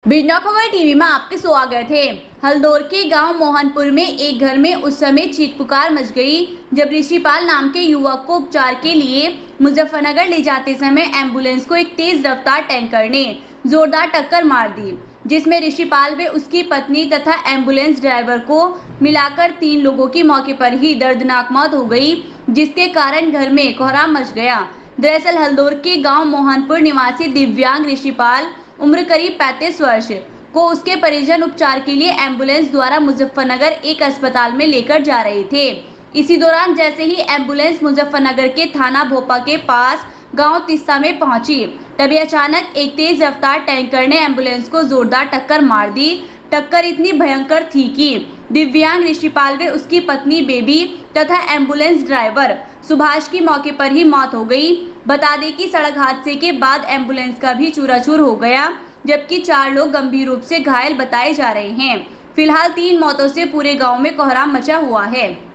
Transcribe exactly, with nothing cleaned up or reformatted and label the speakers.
Speaker 1: बिरना खबर टीवी में आपके स्वागत है। हल्दौर के गांव मोहनपुर में एक घर में उस समय चीख पुकार मच गई जब ऋषिपाल नाम के युवक को उपचार के लिए मुजफ्फरनगर ले जाते समय एम्बुलेंस को एक तेज रफ्तार टैंकर ने जोरदार टक्कर मार दी, जिसमें ऋषिपाल व उसकी पत्नी तथा एम्बुलेंस ड्राइवर को मिलाकर तीन लोगों की मौके पर ही दर्दनाक मौत हो गई, जिसके कारण घर में कोहराम मच गया। दरअसल हल्दौर के गाँव मोहनपुर निवासी दिव्यांग ऋषिपाल उम्र करीब पैंतीस वर्ष को उसके परिजन उपचार के लिए एम्बुलेंस द्वारा मुजफ्फरनगर एक अस्पताल में लेकर जा रहे थे। इसी दौरान जैसे ही एम्बुलेंस मुजफ्फरनगर के थाना भोपा के पास गांव तिस्सा में पहुंची, तभी अचानक एक तेज रफ्तार टैंकर ने एम्बुलेंस को जोरदार टक्कर मार दी। टक्कर इतनी भयंकर थी कि दिव्यांग ऋषिपाल व उसकी पत्नी बेबी तथा एम्बुलेंस ड्राइवर सुभाष की मौके पर ही मौत हो गई। बता दें कि सड़क हादसे के बाद एम्बुलेंस का भी चूराचूर हो गया, जबकि चार लोग गंभीर रूप से घायल बताए जा रहे हैं। फिलहाल तीन मौतों से पूरे गांव में कोहराम मचा हुआ है।